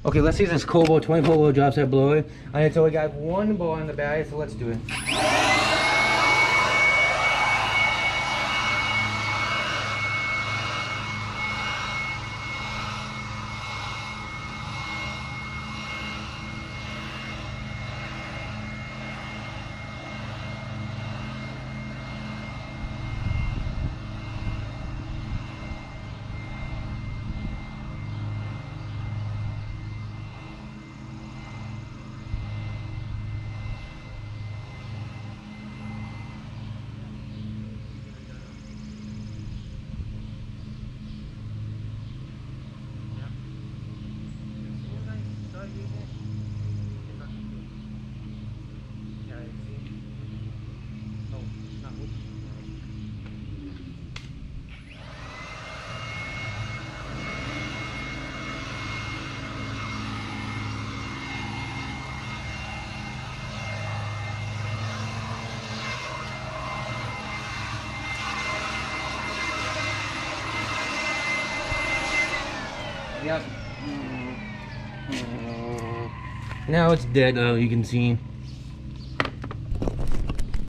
Okay, let's see this Kobalt 24 volt drop set blower. Alright, so we got one ball in the battery, so let's do it. Yep. Now it's dead, you can see.